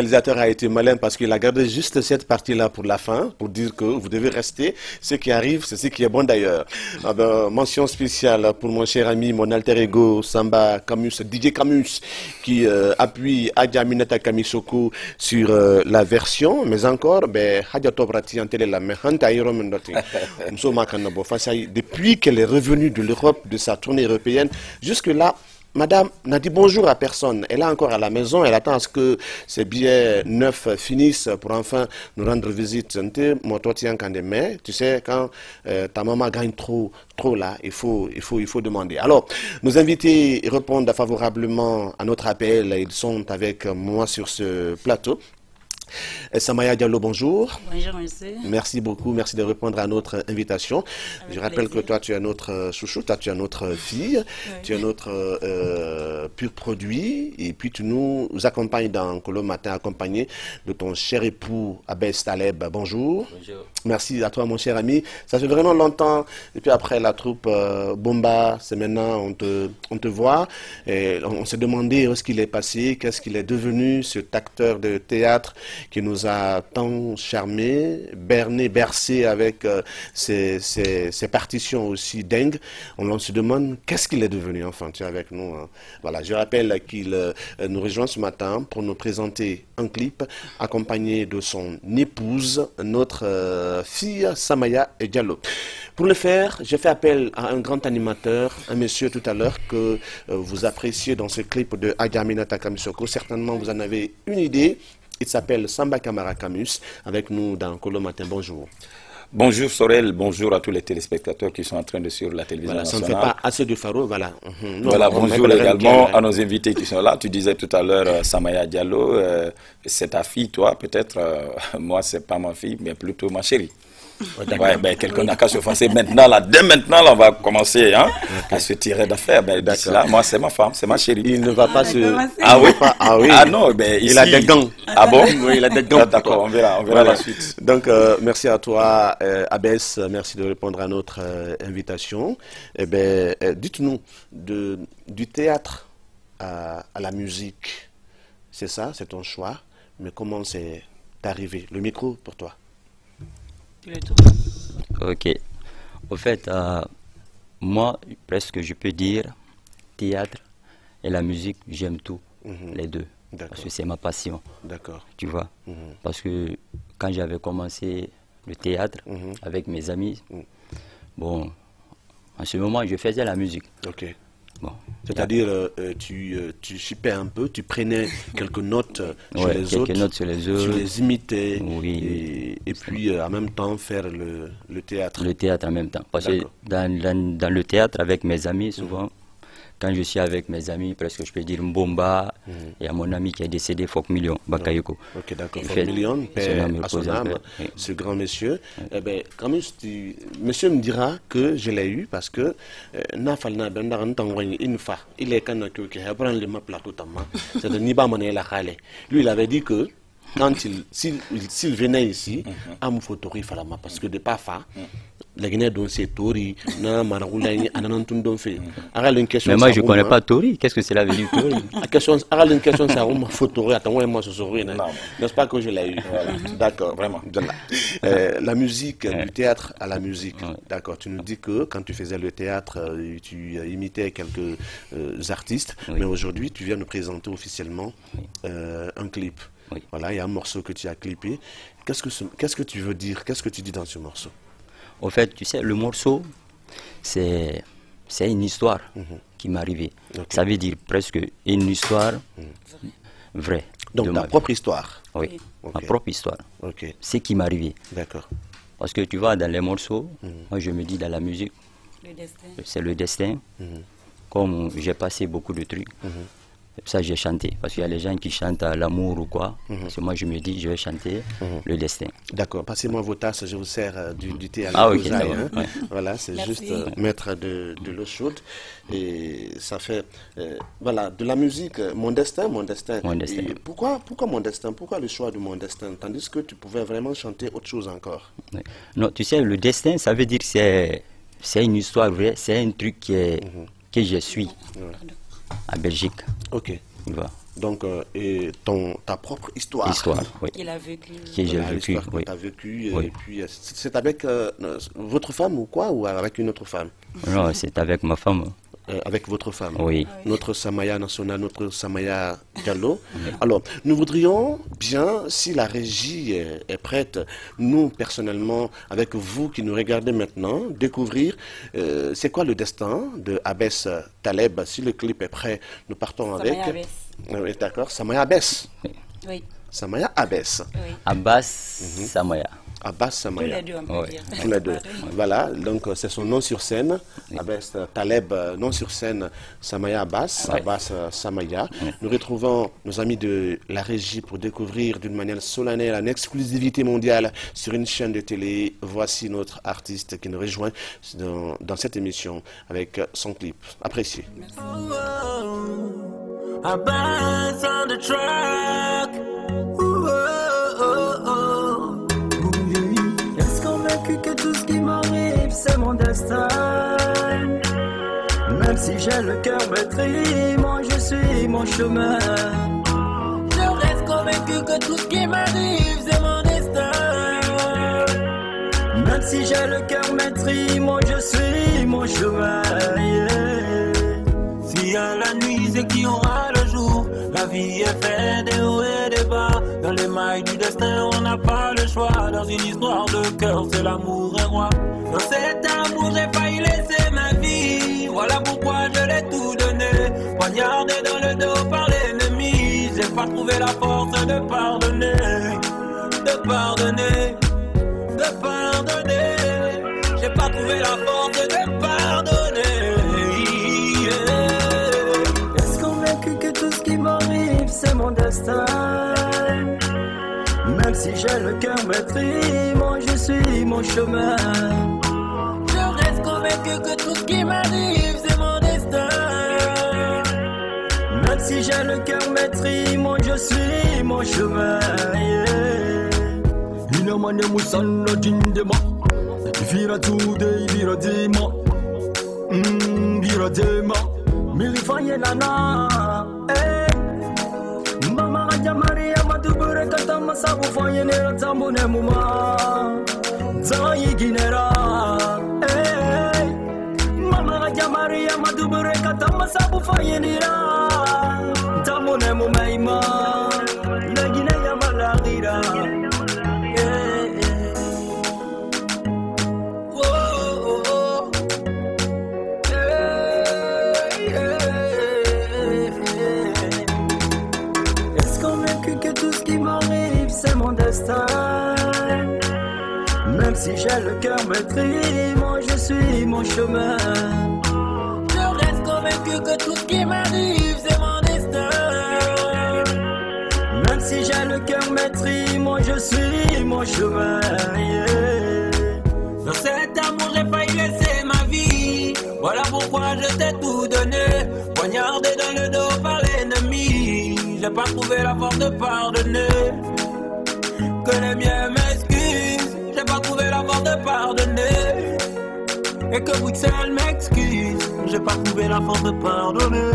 réalisateur a été malin parce qu'il a gardé juste cette partie-là pour la fin, pour dire que vous devez rester. Ce qui arrive, c'est ce qui est bon d'ailleurs. Ah ben, mention spéciale pour mon cher ami, mon alter ego, Samba Camus, DJ Camus, qui appuie Adja Aminata Kamisoko sur la version, mais encore, Hadja Tobrati en télé la depuis qu'elle est revenue de l'Europe, de sa tournée européenne, jusque-là, Madame n'a dit bonjour à personne. Elle est encore à la maison. Elle attend à ce que ces billets neufs finissent pour enfin nous rendre visite. Mais tu sais, quand ta maman gagne trop là, il faut demander. Alors, nos invités répondent favorablement à notre appel. Ils sont avec moi sur ce plateau. Samaya Diallo, bonjour. Bonjour, monsieur. Merci beaucoup, merci de répondre à notre invitation. Je rappelle que toi, tu es notre chouchou, toi, tu es notre fille, tu es notre pur produit, et puis tu nous accompagnes dans Colo Matin, accompagné de ton cher époux Abès Taleb. Bonjour. Bonjour. Merci à toi, mon cher ami. Ça fait vraiment longtemps, et puis après la troupe Bomba, c'est maintenant, on te voit, et on s'est demandé où est-ce qu'il est passé, qu'est-ce qu'il est devenu, cet acteur de théâtre qui nous a tant charmé, bercé avec ses partitions aussi dingues. On se demande qu'est-ce qu'il est devenu, enfin, tu es avec nous. Hein. Voilà, je rappelle qu'il nous rejoint ce matin pour nous présenter un clip accompagné de son épouse, notre fille Samaya Diallo. Pour le faire, j'ai fait appel à un grand animateur, un monsieur tout à l'heure que vous appréciez dans ce clip de Adja Aminata Kamisoko. Certainement, vous en avez une idée. Il s'appelle Samba Kamara Camus, avec nous dans Colo Matin. Bonjour. Bonjour Sorel, bonjour à tous les téléspectateurs qui sont en train de suivre la télévision nationale. Ça ne fait pas assez de faro, voilà. Non, voilà, bonjour également à nos invités qui sont là. Tu disais tout à l'heure Samaya Diallo, c'est ta fille, toi, peut-être. Moi, c'est pas ma fille, mais plutôt ma chérie. Ouais, quelqu'un n'a qu'à se forcer maintenant, là, dès maintenant, là, on va commencer à se tirer d'affaire. Là, moi, c'est ma femme, c'est ma chérie. Il ne va pas se... Ah oui, ah non, ici... Il a des gants. Ah bon? Oui, il a des gants. D'accord, on verra la suite. Donc, merci à toi, Abès, merci de répondre à notre invitation. Eh bien, dites-nous, du théâtre à la musique, c'est ça, c'est ton choix, mais comment c'est arrivé? Le micro pour toi. Ok. Au fait, moi, presque je peux dire, théâtre et la musique, j'aime tout, les deux. Parce que c'est ma passion. D'accord. Tu vois. Parce que quand j'avais commencé le théâtre avec mes amis, bon, en ce moment, je faisais la musique. Ok. Bon, c'est-à-dire, tu chipais un peu, tu prenais quelques notes sur les autres, tu les imitais, oui, et puis en même temps faire le théâtre. Le théâtre en même temps. Parce que dans le théâtre, avec mes amis, souvent, quand je suis avec mes amis, presque je peux dire Mbomba, et à mon ami qui est décédé, Fok Million, Bakayoko. Ok, d'accord. Fok Million, père à son âme, ce grand monsieur. Eh bien, quand même, monsieur me dira que je l'ai eu parce que il est quand lui, il avait dit que quand s'il venait ici, parce que de Pafa, mais moi je connais pas Tori. Qu'est-ce que c'est la venue Tori? N'est-ce pas que je l'ai eu? D'accord, vraiment. La musique, du théâtre à la musique. D'accord, tu nous dis que quand tu faisais le théâtre, tu imitais quelques artistes, mais aujourd'hui tu viens nous présenter officiellement un clip. Voilà, il y a un morceau que tu as clippé. Qu'est-ce que tu veux dire? Qu'est-ce que tu dis dans ce morceau? En fait, tu sais, le morceau, c'est une histoire qui m'est arrivée. Ça veut dire presque une histoire vraie. Donc ta propre histoire? Oui, ma propre histoire. C'est qui m'est arrivé. D'accord. Parce que tu vois, dans les morceaux, moi je me dis dans la musique, c'est le destin. Comme j'ai passé beaucoup de trucs. Ça, j'ai chanté. Parce qu'il y a les gens qui chantent l'amour ou quoi. Parce que moi, je me dis, je vais chanter le destin. D'accord. Passez-moi vos tasses, je vous sers du thé à la ok. Voilà, c'est juste mettre de l'eau chaude. Et ça fait, voilà, de la musique, mon destin. Et pourquoi mon destin? Pourquoi le choix de mon destin? Tandis que tu pouvais vraiment chanter autre chose encore. Non, tu sais, le destin, ça veut dire que c'est une histoire vraie. C'est un truc que je suis. À Belgique. Ok. Tu vois. Donc, et ta propre histoire. Histoire, oui. Qu'il a vécu. Que j'ai vécu, L'histoire que oui. tu as vécue. Oui. Et puis, c'est avec votre femme ou quoi? Ou avec une autre femme? Non, c'est avec ma femme. Avec votre femme. Oui. Notre Samaya nationale, notre Samaya Diallo. Alors, nous voudrions bien, si la régie est prête, nous, personnellement, avec vous qui nous regardez maintenant, découvrir c'est quoi le destin de Abès Taleb. Si le clip est prêt, nous partons avec... Samaya Abès. Oui, d'accord. Samaya Abès. Oui. Samaya Abès. Oui. Abbas Samaya. Abbas Tous Samaya. les deux, on peut Oui. dire. Tous les deux. Voilà, donc c'est son nom sur scène. Abès Taleb, nom sur scène, Samaya Abbas, Ouais. Abbas Samaya. Nous retrouvons nos amis de la régie pour découvrir d'une manière solennelle, en exclusivité mondiale, sur une chaîne de télé. Voici notre artiste qui nous rejoint dans cette émission avec son clip. Appréciez. Abbas on the track. Est-ce convaincu que tout ce qui m'arrive c'est mon destin? Même si j'ai le cœur meurtri, moi je suis mon chemin. Je reste convaincu que tout ce qui m'arrive c'est mon destin. Même si j'ai le cœur meurtri, moi je suis mon chemin. Yeah. S'il y a la nuit, c'est qu'il y aura le jour. La vie est faite des hauts et des bas. Dans les mailles du destin, on n'a pas le choix. Dans une histoire de cœur, c'est l'amour est roi. Dans cet amour, j'ai failli laisser ma vie. Voilà pourquoi je l'ai tout donné. Poignardé dans le dos par l'ennemi. J'ai pas trouvé la force de pardonner. De pardonner. De pardonner. J'ai pas trouvé la force de pardonner. Yeah. Est-ce convaincu que tout ce qui m'arrive c'est mon destin? Même si j'ai le cœur meurtri, moi je suis mon chemin. Je reste convaincu que tout ce qui m'arrive c'est mon destin. Même si j'ai le cœur meurtri, moi je suis mon chemin. Yeah. Inamane musana dindema. Vira today, vira dema. Vira dema. Milifanye nana. Mama aja Maria matubure kata masabu fanye nera tambu ne muma. Zayi ginera. Mama aja Maria matubure kata masabu fanye nera tambu ne mumaima. Nagine ya malagira. C'est mon destin. Même si j'ai le cœur meurtri, moi je suis mon chemin. Je reste convaincu que tout ce qui m'arrive c'est mon destin. Même si j'ai le cœur meurtri, moi je suis mon chemin. Yeah. Dans cet amour j'ai failli laisser ma vie. Voilà pourquoi je t'ai tout donné. Poignardé dans le dos par l'ennemi. J'ai pas trouvé la force de pardonner. Que les miens m'excusent, j'ai pas trouvé la force de pardonner. Et que Bruxelles m'excuse, j'ai pas trouvé la force de pardonner.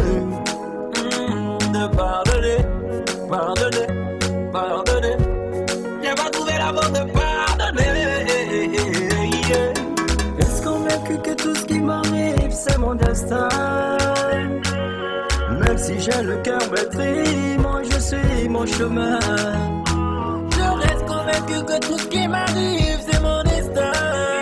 De pardonner, pardonner, pardonner. J'ai pas trouvé la force de pardonner. Yeah. Est-ce convaincu que tout ce qui m'arrive c'est mon destin? Même si j'ai le cœur meurtri, moi je suis mon chemin. Que tout ce qui m'arrive c'est mon destin.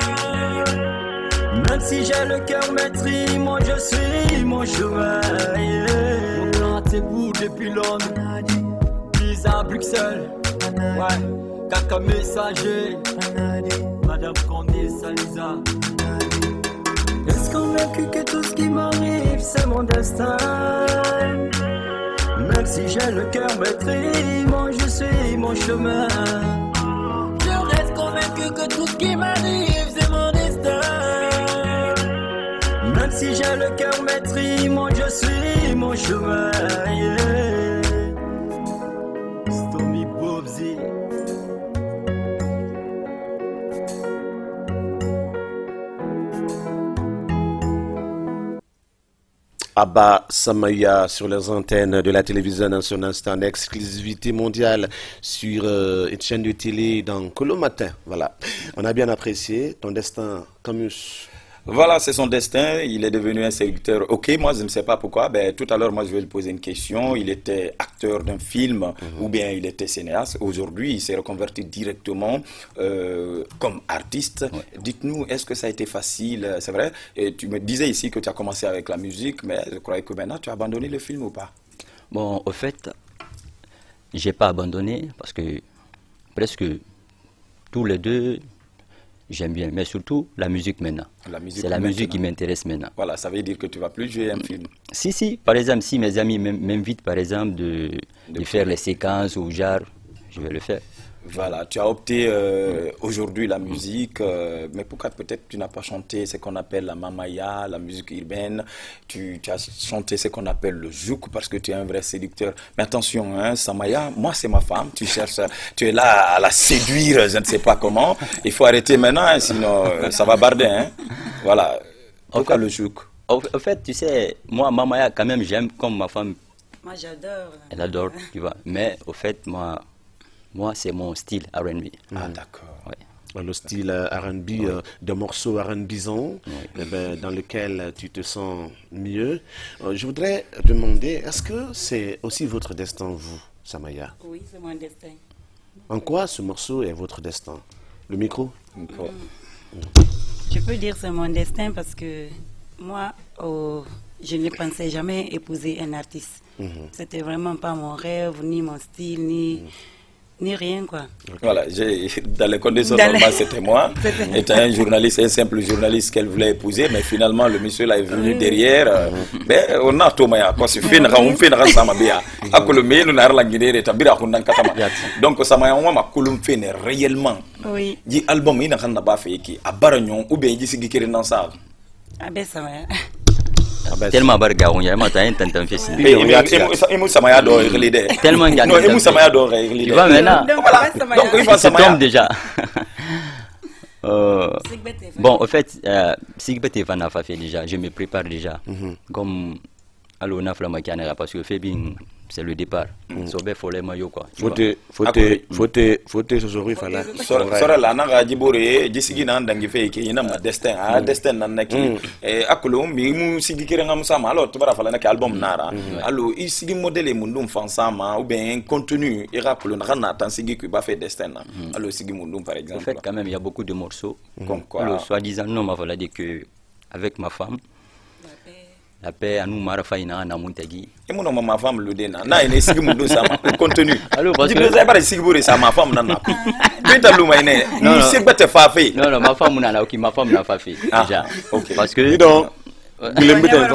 Même si j'ai le cœur meurtri, moi je suis mon chemin. Yeah. Mon plan c'est vous depuis Londres. Bis à Bruxelles. Ouais. Caca messager. Madame Condé Salisa. Est-ce convaincu que tout ce qui m'arrive c'est mon destin? Même si j'ai le cœur meurtri, moi je suis mon chemin. Convaincu que tout ce qui m'arrive c'est mon destin. Même si j'ai le cœur meurtri, moi je suis mon chemin. Yeah. Stormy Bobsy. Abba Samaya sur les antennes de la télévision nationale, c'est en exclusivité mondiale sur une chaîne de télé dans Colo Matin. Voilà, on a bien apprécié ton destin, Camus. Voilà, c'est son destin. Il est devenu un séducteur. Ok, moi je ne sais pas pourquoi. Ben, tout à l'heure, moi je vais lui poser une question. Il était acteur d'un film ou bien il était cinéaste. Aujourd'hui, il s'est reconverti directement comme artiste. Ouais. Dites-nous, est-ce que ça a été facile? C'est vrai, et tu me disais ici que tu as commencé avec la musique, mais je croyais que maintenant tu as abandonné le film ou pas? Bon, au fait, j'ai pas abandonné parce que presque tous les deux, j'aime bien, mais surtout la musique maintenant. C'est la musique qui m'intéresse maintenant. Voilà, ça veut dire que tu ne vas plus jouer un film. Si, par exemple, si mes amis m'invitent par exemple de faire les séquences ou genre, je vais le faire. Voilà, tu as opté aujourd'hui la musique, mais pourquoi peut-être tu n'as pas chanté ce qu'on appelle la mamaya, la musique urbaine, tu as chanté ce qu'on appelle le zouk parce que tu es un vrai séducteur. Mais attention, hein, Samaya, moi c'est ma femme, tu es là à la séduire, je ne sais pas comment. Il faut arrêter maintenant, hein, sinon ça va barder. Hein. Voilà, pourquoi le zouk? Au fait, tu sais, moi mamaya quand même j'aime comme ma femme. Moi j'adore. Elle adore, tu vois. Mais au fait, moi, c'est mon style R&B. Ah, d'accord. Ouais. Le style R&B, de morceaux R&Bisants, dans lequel tu te sens mieux. Je voudrais demander, est-ce que c'est aussi votre destin, vous, Samaya? Oui, c'est mon destin. En quoi ce morceau est votre destin? Le micro? Je peux dire que c'est mon destin parce que moi, je ne pensais jamais épouser un artiste. C'était vraiment pas mon rêve, ni mon style, ni rien, quoi. Voilà, dans les conditions normales, c'était moi. Étant un journaliste, un simple journaliste qu'elle voulait épouser, mais finalement, le monsieur là est venu derrière. Mais on a tout, quoi, c'est fait, on fait un samabia. À Colombie, nous n'avons pas guidé, tabira, on a katama. Donc, ça m'a dit, ma Colombie fait réellement. Oui. Dit album, il n'a pas fait qui, à Baragnon, ou bien il dit qu'il y a dans ça. Ah ben, ça va. Tellement barga on y a matin tant fils. Et Samaya doit régler. Tellement non, et Samaya doit régler. Tu vois maintenant. Donc il faut Samaya déjà. Bon, en fait, Sigbet et Van a fait déjà. Je me prépare déjà. Comme alors on a fait la parce que Fébin c'est le départ. Sobe follet maillot quoi. Faut ce jour il fallait. Sora la na gaji bore jisigi na ndangi fe ke ina ma destin a destin nan naki e akulo mi mu sigi kire ngam sama alors tu bara fala na album nara alors il sigi modèle mundum fansama ou bien contenu ira akulo na na tan sigi ku ba fait destin na alors sigi mundum par exemple. En fait quand même il y a beaucoup de morceaux comme quoi le soi-disant non m'a voilà dit que avec ma femme la paix à nous marafaina na muntagi et mon ma femme le dena na ene sigi mundu sama contenu alors parce que vous avez pas sigi bore sama femme nana beta lu mai ne ni se bete fa fait non ma femme nana ok ma femme n'a pas fait déjà ok parce que donc il aime bien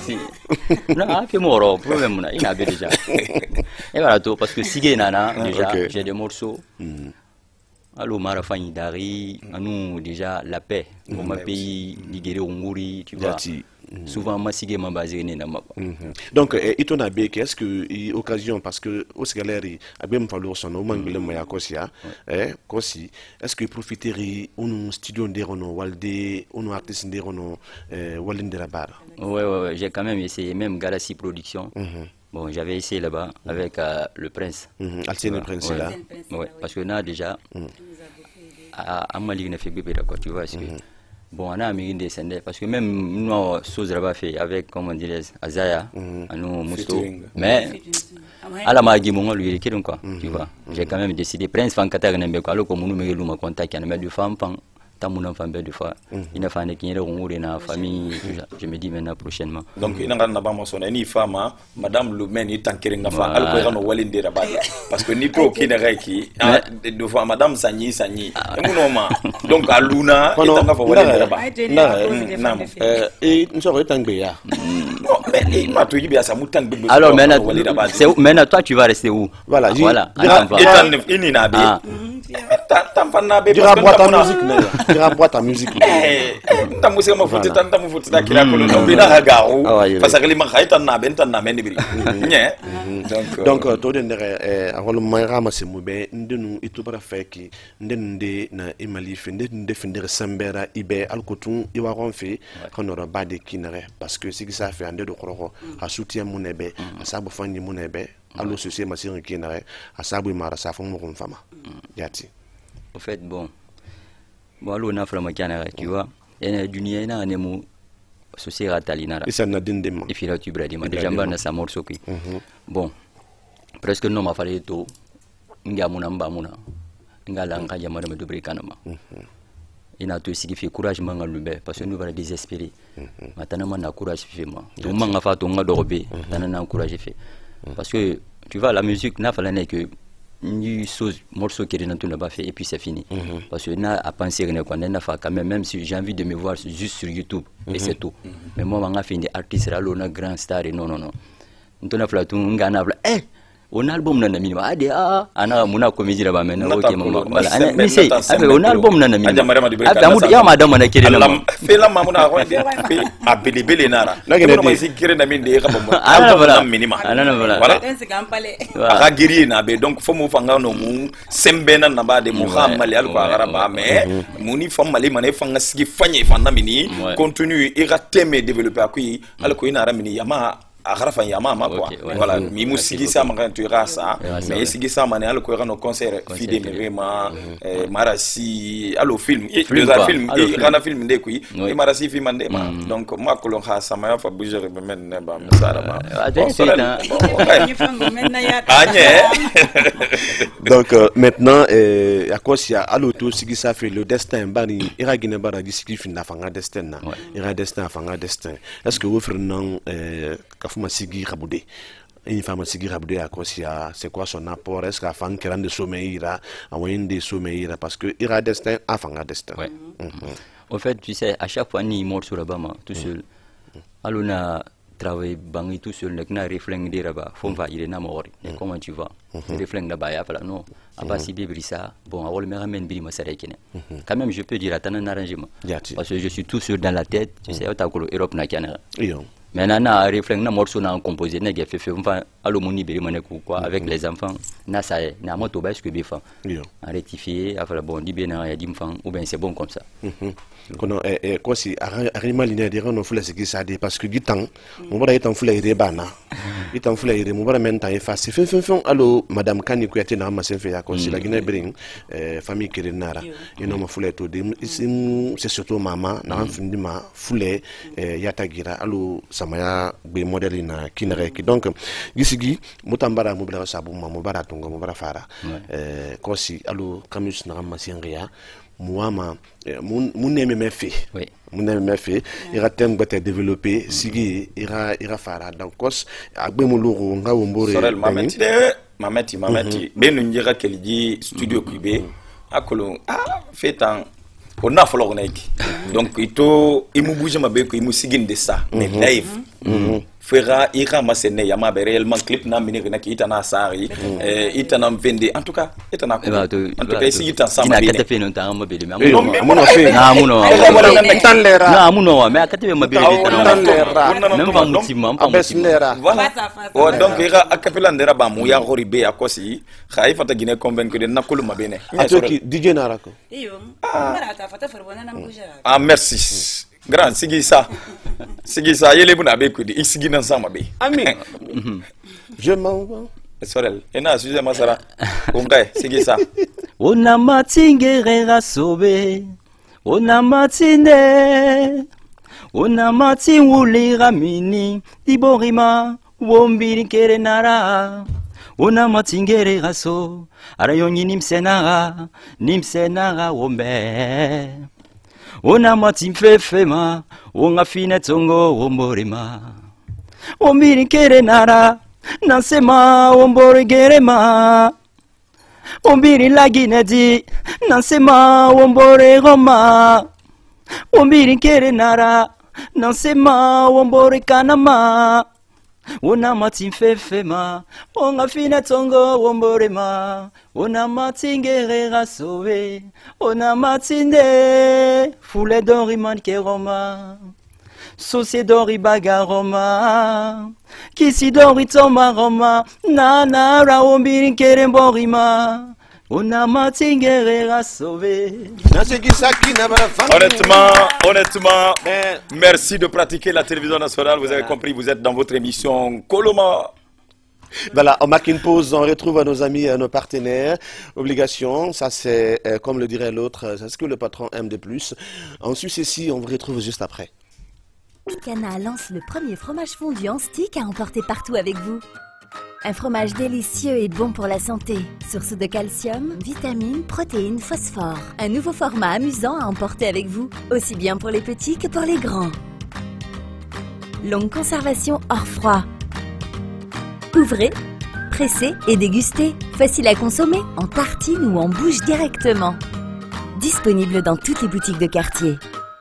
non fait moro problème na ina be déjà et voilà tout parce que sigi nana déjà j'ai des morceaux alors marafaina dari à nous déjà la paix pour ma pays Nigeria Onguri tu vois souvent moi si ma basé na ma donc itona be qu'est-ce que occasion parce que au galeri abem falloir son au mangle moya kosia kosi est-ce que profiterie un studio nderono walde un artiste nderono walindera bar ouais j'ai quand même essayé même Galaxy Production. Bon, j'avais essayé là-bas avec le Prince. Alcine Prince là. Ouais, parce que là déjà à Mali ne fait bébé quoi, tu vois est-ce que bon, on a mis des scènes parce que même nous choses là-bas fait avec comment dire Azaya, nous Mousto, mais à la magi mon lui qui donc quoi, tu vois. J'ai quand même décidé Prince fan Katagana quoi, alors comme nous me luma contact il y a de femmes Tamouna femme de fois il n'a pas qui est dans famille je me dis maintenant prochainement donc il n'a pas mentionné ni femme madame le men il tankering na fa alko no walinde rabat parce que ni ko ki ne reki de fois madame sanyi emunoma donc aluna itanga fa walinde rabat na et nous sommes tangbe ya non mais il m'a tout dit bien ça mutang be alors maintenant toi tu vas rester où voilà il n'a boîte à musique. Donc, tout le monde c'est mauvais. Nous, il tout fait qui, nous, na Emali fait, nous défendre Sambera, Ibe, Alcoton, Iwaron fait, qu'on aura pas de kinere, parce que c'est que ça fait un de l'ocro, à soutien mon ébé, à sabre fan de mon ébé, à l'eau société ma sœur kinere, à sabre mara sa femme mon femme. Yati. Au fait, bon, l'eau n'a pas de tu vois, il y a du nid à un émou. Société Ratalina. Et ça n'a d'indément. Et puis là, tu brades, mais déjà, on a sa mort soki. Bon, presque non, ma fallait tout. Ngamuna mbamuna. Ngalanga yamana me dobre kanama. Il a tout ce qui fait courage, manga lube, parce que nous allons désespérer. Maintenant, on a courage fait moi. Tout le monde a fait ton dorbe. Maintenant, on a courage fait. Parce que tu vois, la musique n'a pas que ni chose morceau qui est dans tout n'a fait et puis c'est fini. Parce que n'a à penser quand même si j'ai envie de me voir juste sur YouTube et c'est tout. Mais moi on a fait des artistes là on a grand star et non on a fait tout on a un album na minima ade ana muna comédie là-bas maintenant OK maman voilà mais c'est un album na minima ya madame na kire na fait la mamuna ko fait a belebele nara no ma si kire na minde ka bomba album na minima voilà aka giri na be donc faut mo fanga no mu sembe na ba de muhammad al ko araba mais muni famali mané fanga sigi fanye fanda mini continue ira teme développer akui al ko ina ramini yama Arafa Yamama quoi. Voilà, Mimou Sigisa Marantura ça, mais Sigisa Manéal quoi nos concerts fidèles vraiment Marassi allo film, deux films, il y a un film de qui, et Marassi film ande donc moi colon ha ça m'a fait bouger même ba ça donc maintenant à quoi s'il y a allo tout Sigisa fait le destin bani ira gine bara gisiki fin na fanga destin na ira destin fanga destin est-ce que vous frère non ma sigi raboude une femme sigi raboude à quoi c'est quoi son apport est-ce qu'à fan qui rend de sommeil ira à moyen de sommeil parce que ira destin à fanga destin en fait tu sais à chaque fois ni mort sur la bama tout seul alors on a travaillé bangi tout seul n'a réfléchi de là-bas faut va il est na mort comment tu vas réfléchi là-bas ya fala non à pas si bien ça bon alors me ramène biri masara kene quand même je peux dire attends un arrangement parce que je suis tout seul dans la tête tu sais ta ko Europe na kana maintenant na réfléchi na morceau na composé na fait enfin allo moni beri mané quoi avec les enfants na ça na moto ba que bifan en rectifier afala bon di bien na ya di mfan ou bien c'est bon comme ça kono quoi si arima linéaire dire non fula c'est ça dit parce que gitan mon bara etan fula ire bana etan fula ire mon bara menta effacer fin allo madame kani ko yatina ma sen fait ya ko si la guinée bring famille kirinara ino ma fula to c'est surtout maman na findi ma fula yatagira allo samaya be modèle na kinareki donc gisigi mutambara mubla sabu mubara tungo mubara fara ko si allo kamus na ma senria Mouama, mon aimé fait. Mon aimé fait. Il a thème peut être développé. Sigi, il a fara. Donc, cos, à Bémoulourou, on a un beau réel. Mameti. Ben, on dira qu'elle dit studio Kubé. À Colon, fait un. On a fallu donc, il m'a bougé ma béque, il m'a signé de ça. Mais live. Fera ira masene yama réellement clip na minir na ki itana sari itana vende en tout cas itana en tout cas ici itan sama bine ina kata fe non ta ma bele mais amuno fe na amuno na amuno mais akata ma bele même pas mutima voilà donc ira akapela ndera ba mu ya horibe akosi khaifa ta gine convaincre de nakulu mabene atoki DJ narako iyo mara ta fata forbona na mbuja merci grand Sigisa yele buna be kudi isigi nan sama be amin je m'en vais sorel ena sujet masara ongai Sigisa ona matingera sobe ona matinde ona matingulira mini iborima wombiri kere nara ona matingera so arayonyi nimsenara wombe ona matimfefema onga fine tongo omborema ombiri kere nara nansema ombori gerema ombiri laginedi nansema ombori roma ombiri kere nara nansema ombori kanama Ona matimfefema, onga fina tongo womborema, ona matingere sowe, ona matinde, foule dori mankeroma, sauce dori bagaroma, kisi dori toma roma, nana raombiri keremborima. Honnêtement, merci de pratiquer la télévision nationale. Vous avez compris, vous êtes dans votre émission Koloma. Voilà, on marque une pause, on retrouve nos amis, nos partenaires. Obligation, ça c'est, comme le dirait l'autre, c'est ce que le patron aime de plus. En Suisse ici, on vous retrouve juste après. Picana lance le premier fromage fondu en stick à emporter partout avec vous. Un fromage délicieux et bon pour la santé. Source de calcium, vitamines, protéines, phosphore. Un nouveau format amusant à emporter avec vous, aussi bien pour les petits que pour les grands. Longue conservation hors froid. Ouvrez, pressez et dégustez. Facile à consommer, en tartine ou en bouche directement. Disponible dans toutes les boutiques de quartier.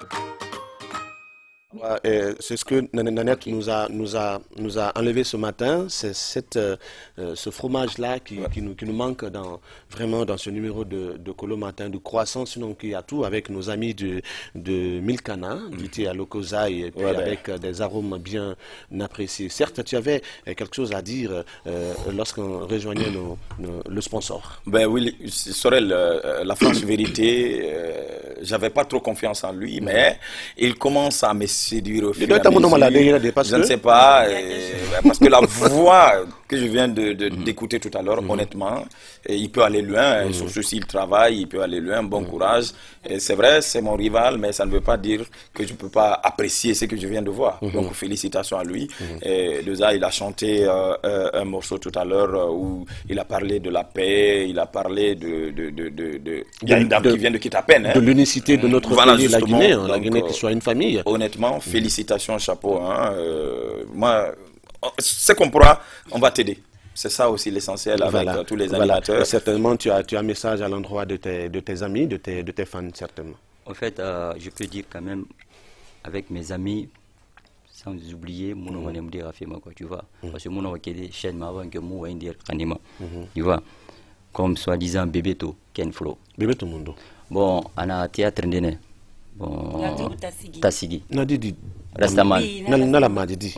C'est ce que Nanette nous a enlevé ce matin, c'est ce fromage-là qui nous manque vraiment dans ce numéro de Colo Matin, du croissant, sinon qu'il y a tout avec nos amis de Milkana, qui étaient à Lokozaï, et puis avec des arômes bien appréciés. Certes, tu avais quelque chose à dire lorsqu'on rejoignait le sponsor. Ben oui, Sorel, la franche vérité, j'avais pas trop confiance en lui, mais il commence à me séduire au fur et à mesure. Je ne sais pas, parce que la voix que je viens d'écouter tout à l'heure, honnêtement, il peut aller loin, surtout s'il travaille, il peut aller loin, bon courage. C'est vrai, c'est mon rival, mais ça ne veut pas dire que je ne peux pas apprécier ce que je viens de voir. Donc félicitations à lui. Deza, il a chanté un morceau tout à l'heure où il a parlé de la paix, il a parlé il y a une dame qui vient de Kitapen. De l'unicité de notre pays, la Guinée, la Guinée qui soit une famille. Honnêtement, félicitations, chapeau. Moi, c'est qu'on pourra, on va t'aider. C'est ça aussi l'essentiel avec tous les animateurs. Et certainement, tu as un message à l'endroit de tes amis, de tes fans, certainement. En fait, je peux dire quand même, avec mes amis, sans oublier, mon nom est Rafima, tu vois. Parce que mon nom est chaîne avant que moi, tu vois. Comme soi-disant Bebeto, Ken Flo. Bebeto Mundo. Bon, on a théâtre ndene. Bon, Tassigi. Nadidi. Rastaman. Nala Madidi.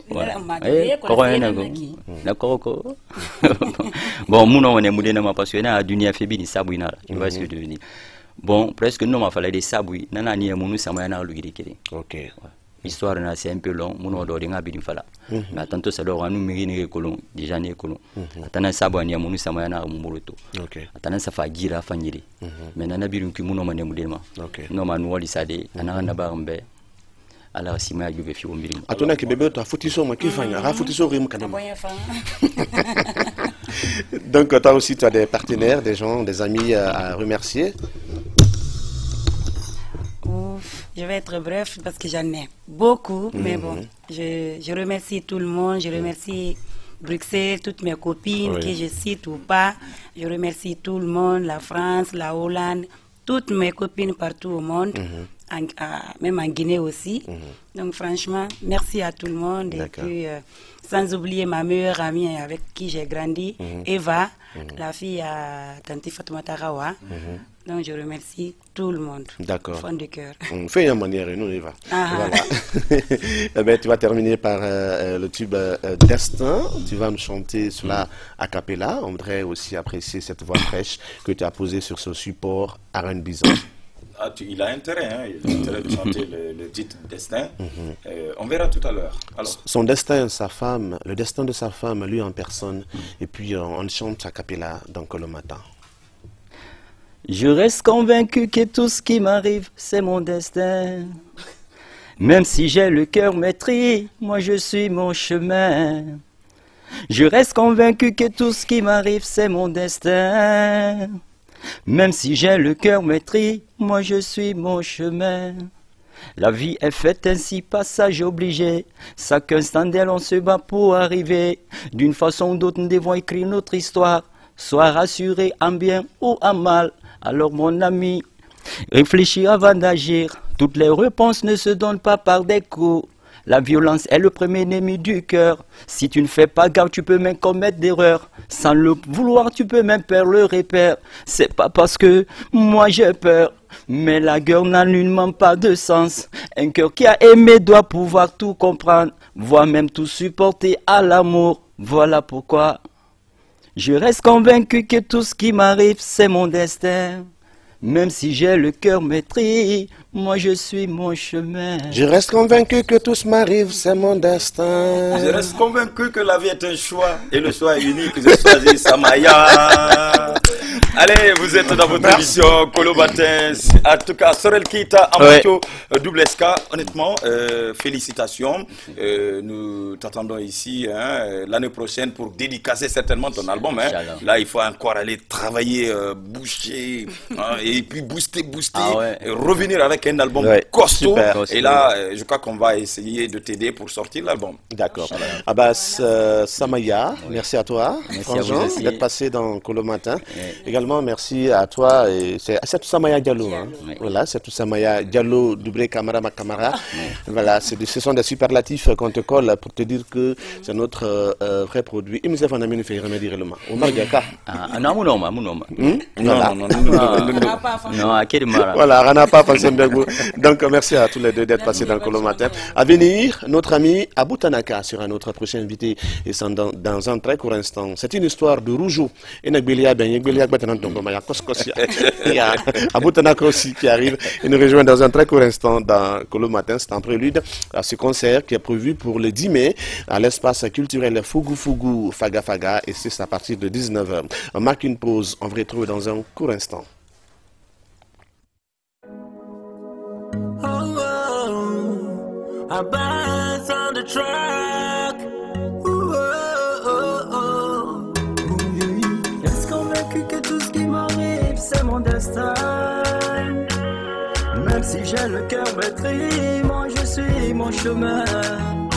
Bon, mon nom est Moudena parce que na dunia febi ni sabuina. Tu vois ce que je veux dire. Bon, presque non m'a fallu des sabui. Nana ni monu samayana lugiri. OK. L'histoire c'est un peu long, mon odor d'inga bidin fala. Mais tantôt ça doit nous mériner colon, déjà né colon. Atana sabo ni monu samayana mumuruto. OK. Atana safa gira fanyiri. Mais nana bidin ki mon mané mudema. OK. No manu wali sade, anana na barmbe. Alors si ma juve fi wombiri. Atona ki bébé to futiso ma ki fanya, ra futiso rim kanama. Donc toi aussi tu as des partenaires, des gens, des amis à remercier. Je vais être bref parce que j'en ai beaucoup, mais bon, je remercie tout le monde, je remercie Bruxelles, toutes mes copines que je cite ou pas, je remercie tout le monde, la France, la Hollande, toutes mes copines partout au monde, même en Guinée aussi. Donc franchement, merci à tout le monde et puis sans oublier ma meilleure amie avec qui j'ai grandi, Eva, la fille à Tanti Fatoumata Rawa. Donc je remercie tout le monde. D'accord. Fond de cœur. Fais une manière, nous Eva. Voilà. Eh ben, tu vas terminer par le tube Destin. Tu vas nous chanter cela a cappella. On voudrait aussi apprécier cette voix fraîche que tu as posée sur ce support R&B Bison. Il a intérêt, hein, il a intérêt de chanter le titre Destin. On verra tout à l'heure. Son destin, sa femme, le destin de sa femme, lui en personne. Et puis on chante a cappella dans Colo Matin. Je reste convaincu que tout ce qui m'arrive, c'est mon destin. Même si j'ai le cœur meurtri, moi je suis mon chemin. Je reste convaincu que tout ce qui m'arrive, c'est mon destin. Même si j'ai le cœur meurtri, moi je suis mon chemin. La vie est faite ainsi, passage obligé. Chaque instant d'elle, on se bat pour arriver. D'une façon ou d'autre, nous devons écrire notre histoire. Sois rassuré en bien ou en mal. Alors mon ami, réfléchis avant d'agir. Toutes les réponses ne se donnent pas par des coups. La violence est le premier ennemi du cœur. Si tu ne fais pas gaffe, tu peux même commettre d'erreurs. Sans le vouloir, tu peux même perdre le repère. C'est pas parce que moi j'ai peur, mais la guerre n'a nullement pas de sens. Un cœur qui a aimé doit pouvoir tout comprendre, voire même tout supporter à l'amour. Voilà pourquoi je reste convaincu que tout ce qui m'arrive, c'est mon destin. Même si j'ai le cœur maîtris, moi je suis mon chemin. Je reste convaincu que tout ce m'arrive, c'est mon destin. Je reste convaincu que la vie est un choix et le choix est unique. Je choisis Samaya. Allez, vous êtes dans votre émission Kolo Matin. En tout cas, Sorel Kita, Amato, Double SK. Honnêtement, félicitations. Nous t'attendons ici l'année prochaine pour dédicacer certainement ton album. Là, il faut encore aller travailler, boucher, et puis booster, et revenir avec un album costaud. Super. Et là, je crois qu'on va essayer de t'aider pour sortir l'album. D'accord. Abbas Samaya, merci à toi, franchement, d'être passé dans Kolo Matin. Également, merci à toi. C'est Samaya Diallo. Voilà, c'est Samaya Diallo, Doubré Camara Makamara. Voilà, ce sont des superlatifs qu'on te colle pour te dire que c'est notre vrai produit. Et nous avons un ami qui fait remédier le mal. Omar Gaka. Non, voilà, Ranapa Fansembego. Donc, merci à tous les deux d'être passés dans Kolo Matin. À venir, notre ami Abou Tanaka sera notre prochain invité et dans un très court instant. C'est une histoire de Rougeau. Et Nagbelia, il y a Abou Tanaka aussi qui arrive et nous rejoint dans un très court instant dans Kolo Matin. C'est un prélude à ce concert qui est prévu pour le 10 mai à l'espace culturel Fougou Fougou Faga Faga et c'est à partir de 19h. On marque une pause, on vous retrouve dans un court instant. Abbas on the track. Est-ce convaincu que tout ce qui m'arrive c'est mon destin? Même si j'ai le cœur maîtris, moi je suis mon chemin.